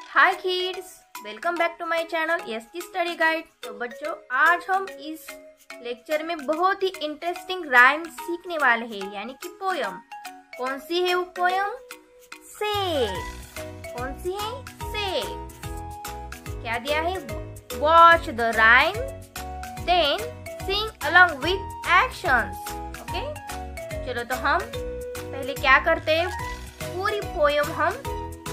Hi kids, welcome back to my channel ST study guide. तो बच्चों, आज हम इस लेक्चर में बहुत ही इंटरेस्टिंग राइम सीखने वाले हैं, यानी कि पोयम। कौन सी है वो पोयम? सेब। कौन सी है? सेब। क्या दिया है? Watch the rhyme then sing along with actions. Okay, चलो तो हम पहले क्या करते हैं, पूरी पोयम हम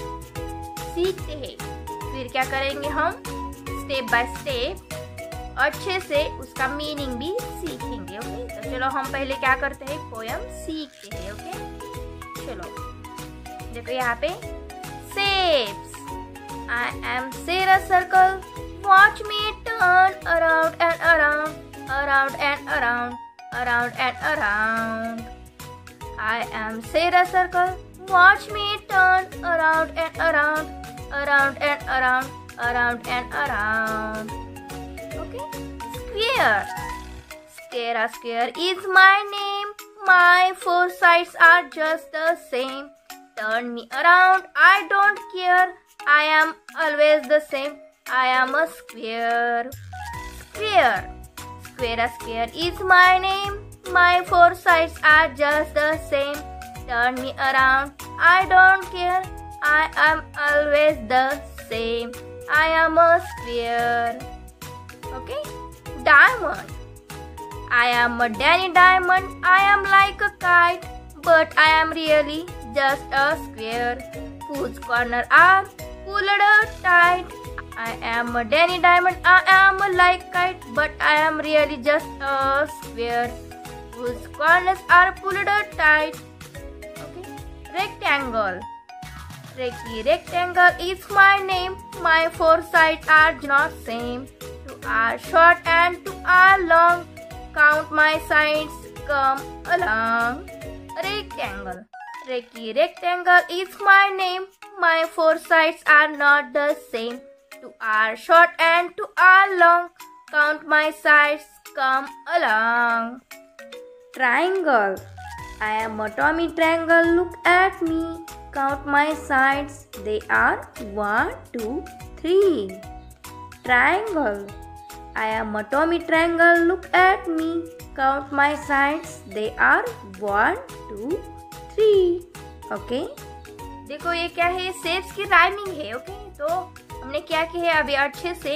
सीखते हैं, फिर क्या करेंगे हम स्टेप बाय स्टेप अच्छे से उसका मीनिंग भी सीखेंगे। ओके, तो चलो हम पहले क्या करते हैं, पोयम सीखते हैं। ओके, चलो देखो यहाँ पे सेब्स। I am sir a circle, watch me turn around and around, around and around, around and around. I am sir a circle, watch me turn around and around, around and around, around and around. Okay, square. Square, a square is my name. My four sides are just the same. Turn me around, I don't care. I am always the same. I am a square. Square. Square, a square is my name. My four sides are just the same. Turn me around, I don't care. I am always the same. I am a square. Okay, diamond. I am a Danny diamond. I am like a kite, but I am really just a square whose corners are pulled tight. I am a Danny diamond. I am like kite, but I am really just a square whose corners are pulled tight. Rectangle. Rectangle is my name. My four sides are not same. Two are short and two are long. Count my sides, come along. Rectangle. Rectangle is my name. My four sides are not the same. Two are short and two are long. Count my sides, come along. Triangle. I am a Tommy Triangle, look at me. Count my sides, they are 1, 2, 3. Triangle. I am a Tommy Triangle, look at me. Count my sides, they are 1, 2, 3. Okay? देखो ये क्या है, shapes की rhyming है। Okay, तो हमने क्या किया है, अभी अच्छे से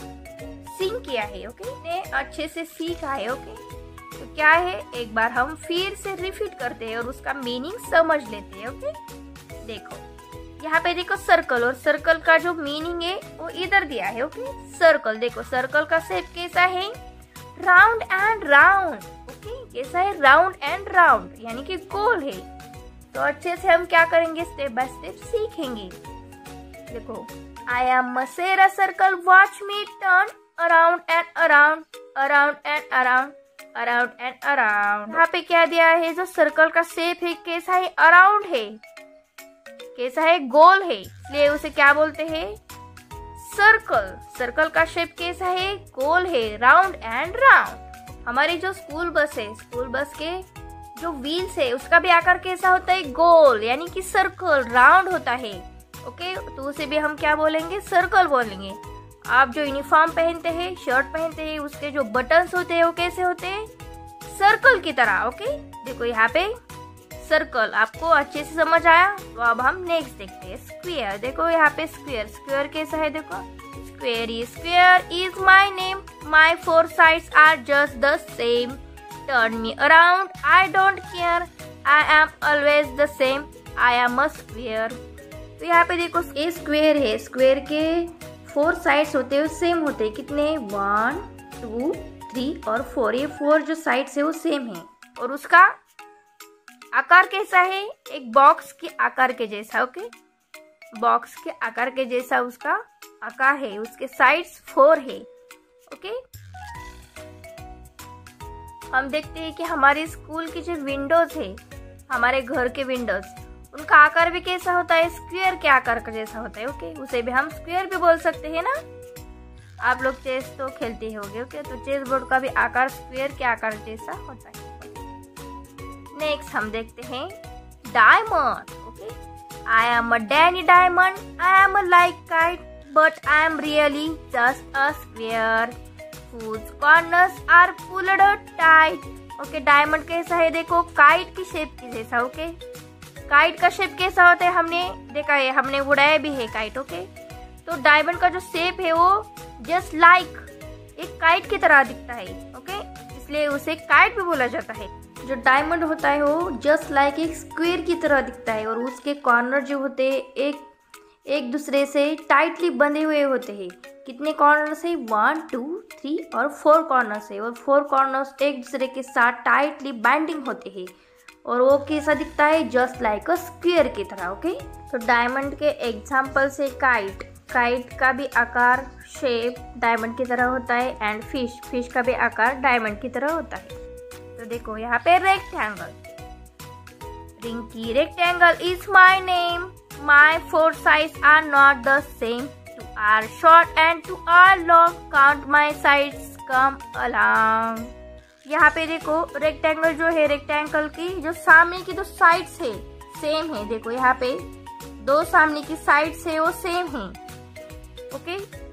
सिंग किया है। ओके, ने अच्छे से सीखा है। ओके, तो क्या है, एक बार हम फिर से रिपीट करते हैं और उसका मीनिंग समझ लेते हैं। ओके, देखो यहाँ पे देखो सर्कल, और सर्कल का जो मीनिंग है वो इधर दिया है। ओके, सर्कल देखो, सर्कल का शेप कैसा है, राउंड एंड राउंड। ओके, कैसा है, राउंड एंड राउंड, यानी कि गोल है। तो अच्छे से हम क्या करेंगे, स्टेप बाय स्टेप सीखेंगे। देखो, I am sir a circle, watch me turn around and around, around and around, around and around. यहाँ पे क्या दिया है, जो सर्कल का शेप है कैसा है, अराउंड है, कैसा है, गोल है, इसलिए उसे क्या बोलते हैं, सर्कल। सर्कल का शेप कैसा है, गोल है, राउंड एंड राउंड। हमारी जो स्कूल बस है, स्कूल बस के जो व्हील्स है उसका भी आकार कैसा होता है, गोल, यानी कि सर्कल, राउंड होता है। ओके, तो उसे भी हम क्या बोलेंगे, सर्कल बोलेंगे। आप जो यूनिफॉर्म पहनते हैं, शर्ट पहनते हैं, उसके जो बटन्स होते हैं वो कैसे होते हैं, सर्कल की तरह। ओके, देखो यहाँ पे सर्कल आपको अच्छे से समझ आया। तो अब हम नेक्स्ट देखते हैं, स्क्वायर। देखो यहाँ पे स्क्वायर, स्क्वायर कैसा है, देखो, square is my name, my four sides are just the same. Turn me around, I don't care, I am always the same, I am a square. तो यहाँ पे देखो ये स्क्वायर है, स्क्वायर के 4 साइड्स होते हैं, सेम होते हैं। कितने, 1, 2, 3 और 4। ये 4 जो साइड्स है वो सेम है। और उसका आकार कैसा है, एक बॉक्स के आकार के जैसा। ओके, बॉक्स के आकार के जैसा उसका आकार है, उसके साइड्स 4 है। ओके, हम देखते हैं कि हमारे स्कूल की जो विंडोज है, हमारे घर के विंडोज, उनका आकार भी कैसा होता है, स्क्वायर के आकार का जैसा होता है। ओके, उसे भी हम स्क्वायर भी बोल सकते हैं ना। आप लोग चेस तो खेलते होंगे। ओके, तो चेस बोर्ड का भी आकार स्क्वायर के आकार जैसा होता है। नेक्स्ट हम देखते हैं diamond. Okay, I am a Danny diamond. I am a like kite, but I am really just a square whose corners are pulled tight. Okay, diamond कैसा है देखो, काइट की शेप की जैसा. ओके, काइट का शेप कैसा होता है हमने देखा है, हमने उड़ाया भी है काइट. ओके, तो डायमंड का जो शेप है वो जस्ट लाइक एक काइट की तरह दिखता है. ओके, इसलिए उसे काइट भी बोला जाता है. जो डायमंड होता है वो जस्ट लाइक एक स्क्वायर की तरह दिखता है और उसके कॉर्नर जो होते हैं एक दूसरे से टाइटली बंधे हुए होते हैं. कितने कॉर्नर्स है, 1 2 3 और 4 कॉर्नर्स है और 4 कॉर्नर्स एक दूसरे के साथ टाइटली बाइंडिंग होते हैं और वो कैसा दिखता है, जस्ट लाइक अ स्क्वायर की तरह. ओके, तो डायमंड के एग्जाम्पल से काइट, काइट का भी आकार शेप डायमंड की तरह होता है एंड फिश का भी आकार डायमंड की तरह होता है. तो देखो यहाँ पे rectangle, Rinky rectangle is my name, my 4 sides are not the same, 2 are short and 2 are long, count my sides come along. यहाँ पे देखो रेक्टेंगल जो है, रेक्टेंगल की जो सामने की 2 sides है सेम है. देखो यहाँ पे 2 सामने की साइड्स है वो सेम है. ओके,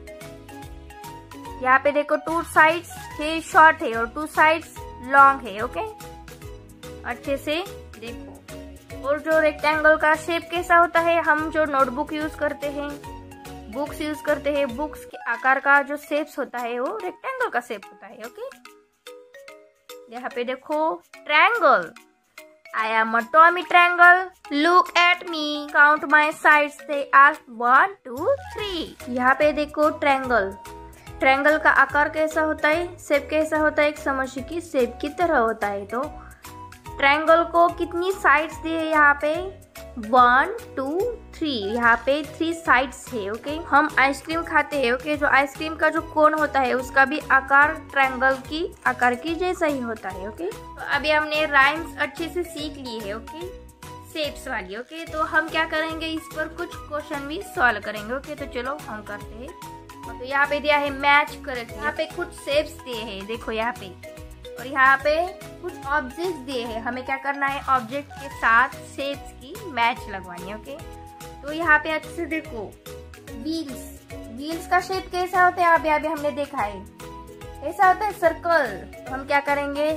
यहाँ पे देखो 2 sides है शॉर्ट है और 2 sides लॉन्ग है. ओके, अच्छे से देखो. और जो रेक्टेंगल का शेप कैसा होता है, हम जो नोटबुक यूज करते हैं, बुक्स यूज करते हैं, बुक्स के आकार का जो शेप्स होता है वो रेक्टेंगल का शेप होता है. ओके, यहाँ पे देखो triangle, I am a Tommy triangle, look at me, count my sides, they are 1 2 3. यहाँ पे देखो ट्रायंगल, ट्रायंगल का आकार कैसा होता है, शेप कैसा होता है, एक समोसे की शेप की तरह होता है. तो ट्रायंगल को कितनी साइड्स दी है यहाँ पे, 1 2 3, यहाँ पे 3 साइड्स है. ओके, हम आइसक्रीम खाते हैं. ओके, जो आइसक्रीम का जो कोन होता है उसका भी आकार ट्रायंगल की आकार की जैसा ही होता है. ओके, तो अभी हमने राइम्स अच्छे से सीख ली है. ओके, शेप्स वाली. ओके, तो हम क्या करेंगे, इस पर कुछ क्वेश्चन भी सॉल्व करेंगे. ओके, तो चलो हम करते हैं. तो यहाँ पे दिया है मैच करेक्ट, यहाँ पे कुछ शेप्स दिए हैं देखो यहाँ पे, और यहाँ पे कुछ ऑब्जेक्ट्स दिए हैं. हमें क्या करना है, ऑब्जेक्ट के साथ शेप्स की मैच लगवानी है. ओके, तो यहाँ पे अच्छे से देखो व्हील्स, व्हील्स का शेप कैसा होता है, अभी हमने देखा है कैसा होता है, सर्कल. तो हम क्या करेंगे,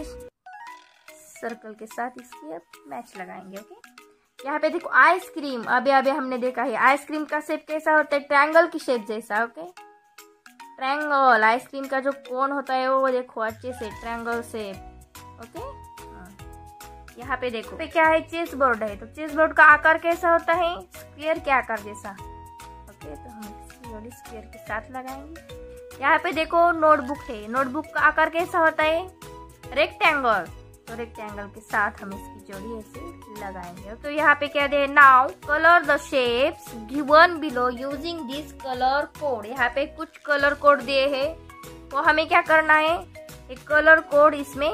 सर्कल के साथ इसकी अब मैच लगाएंगे. ओके, यहाँ पे देखो आइसक्रीम, अभी हमने देखा है आइसक्रीम का शेप कैसा होता है, ट्रायंगल की शेप जैसा. ओके, ट्रायंगल, आइसक्रीम का जो कोन होता है वो देखो अच्छे से ट्रायंगल शेप. ओके, यहाँ पे देखो पे क्या है, चेस बोर्ड है. तो चेस बोर्ड का आकार कैसा होता है, स्क्वायर के आकार जैसा. ओके, तो हम स्क्वायर के साथ लगाएंगे. यहाँ पे देखो नोटबुक है, नोटबुक का आकार कैसा होता है, रेक्टेंगल. तो रेक्टेंगल के साथ हम इसकी जोड़ी ऐसे लगाएंगे. तो यहाँ पे क्या दे, now colour the shapes given below using this colour code. यहाँ पे कुछ कलर कोड दिए हैं, तो हमें क्या करना है, एक कलर कोड इसमें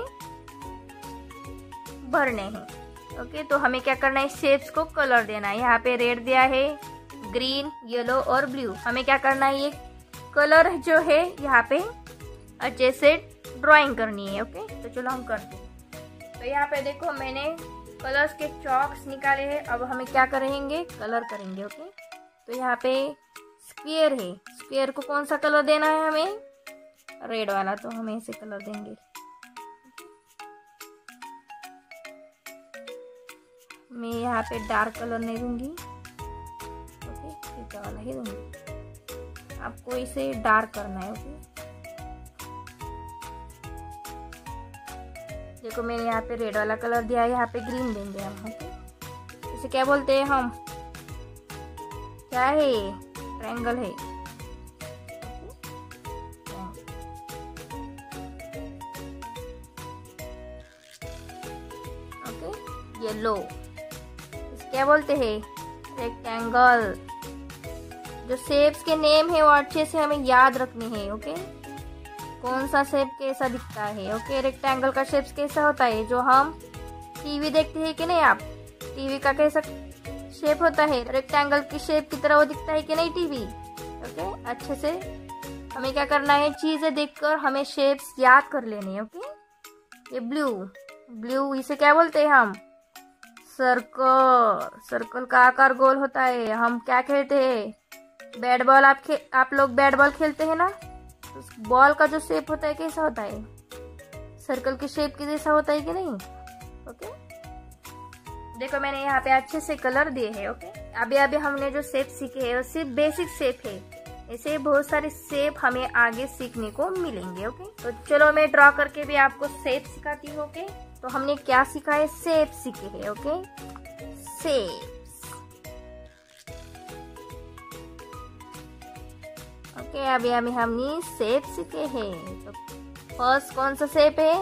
भरने हैं. ओके, तो हमें क्या करना है, शेप्स को कलर देना है. यहाँ पे रेड दिया है, ग्रीन, येलो और ब्लू. हमें क्या करना है, ये कलर जो है यहाँ पे अच्छे से ड्राइंग करनी है. ओके, तो चलो हम करते हैं. तो यहाँ पे देखो मैंने कलर्स के चॉक्स निकाले हैं. अब हमें क्या करेंगे, कलर करेंगे. ओके, तो यहाँ पे स्क्वायर है, स्क्वायर को कौन सा कलर देना है हमें, रेड वाला. तो हम ऐसे कलर देंगे. मैं यहाँ पे डार्क कलर नहीं दूंगी. ओके, फीका वाला ही दूंगी. आपको इसे डार्क करना है. ओके, देखो मैंने यहाँ पे रेड वाला कलर दिया है, यहाँ पे ग्रीन देंगे हम. ओके, इसे क्या बोलते हैं हम, क्या है, ट्रायंगल है. ओके, येलो, इसे क्या बोलते हैं, रेक्टेंगल. जो शेप्स के नेम है वो अच्छे से हमें याद रखनी है. ओके, कौन सा शेप कैसा दिखता है. ओके, रेक्टेंगल का शेप कैसा होता है, जो हम टीवी देखते हैं कि नहीं, आप टीवी का कैसा शेप होता है, रेक्टेंगल की शेप की तरह वो दिखता है कि नहीं टीवी. ओके, अच्छे से हमें क्या करना है, चीजें देखकर हमें शेप्स याद कर लेने हैं. ओके, ये ब्लू, ब्लू इसे क्या बोलते हैं हम, सर्कल. सर्कल का आकार गोल होता है. हम क्या खेलते हैं, बैट बॉल आप लोग बैट बॉल खेलते हैं ना, तो उस बॉल का जो शेप होता है कैसा होता है, सर्कल के शेप के जैसा होता है कि नहीं। ओके, देखो मैंने यहाँ पे अच्छे से कलर दिए हैं। ओके, अभी अभी हमने जो शेप सीखे हैं वो सिर्फ बेसिक शेप है, ऐसे बहुत सारे शेप हमें आगे सीखने को मिलेंगे। ओके, तो चलो मैं ड्रॉ करके भी आपको शेप सिखाती हूँ। ओके, तो हमने क्या सीखा है, शेप सीखे हैं। Okay, shapes. ओके, अभी हमने शेप सीखे हैं। तो फर्स्ट कौन सा शेप है,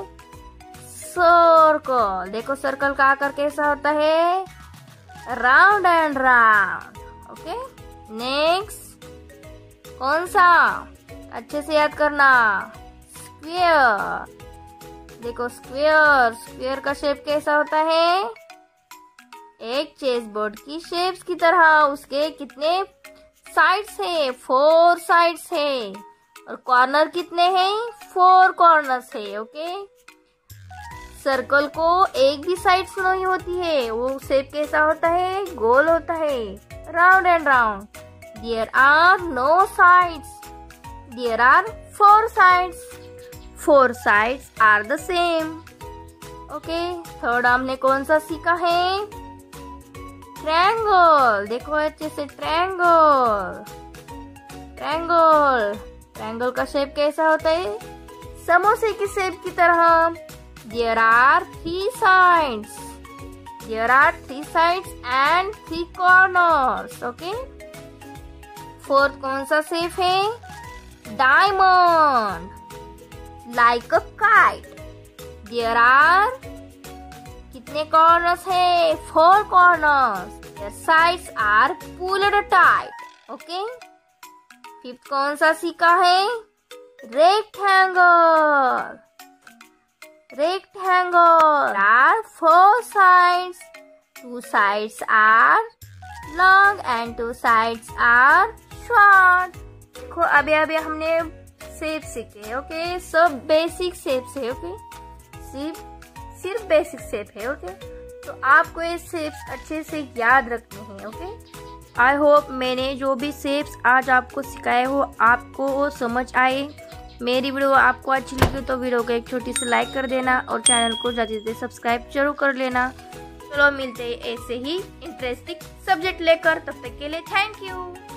सर्कल। देखो सर्कल का आकार कैसा होता है, round and round. Okay, next कौन सा, अच्छे से याद करना, स्क्वायर। देखो स्क्वायर, स्क्वायर का शेप कैसा होता है, एक चेस बोर्ड की शेप्स की तरह। उसके कितने साइड्स है, 4 साइड्स है, और कॉर्नर कितने हैं, 4 कॉर्नर्स है। ओके, सर्कल को एक भी साइड नहीं होती है, वो शेप कैसा होता है, गोल होता है, round and round. There are no sides, there are 4 sides, 4 sides are the same. Okay, third हमने कौन सा सीखा है, ट्रायंगल। देखो अच्छे से, ट्रायंगल, ट्रायंगल, ट्रायंगल का शेप कैसा होता है, समोसे की शेप की तरह। There are 3 sides. There are 3 sides and 3 corners. Okay. Fourth कौन सा शेप है, diamond, like a kite. There are कितने कॉर्नर्स है, 4 corners. Their sides are pulled tight. Okay. फिफ्थ कौन सा सीखा है, रेक्टेंगल, rectangle. There are 4 sides. 2 sides are long and 2 sides are short. देखो अभी हमने शेप सीखे। ओके, सब बेसिक शेप्स है। ओके, सिर्फ बेसिक शेप है। ओके, तो आपको ये शेप्स अच्छे से याद रखने हैं। ओके, आई होप मैंने जो भी शेप्स आज आपको सिखाए हो आपको वो समझ आए। मेरी वीडियो आपको अच्छी लगी तो वीडियो को एक छोटी सी लाइक कर देना और चैनल को ज़्यादा से सब्सक्राइब जरूर कर लेना। चलो मिलते हैं ऐसे ही इंटरेस्टिंग सब्जेक्ट लेकर, तब तक के लिए थैंक यू।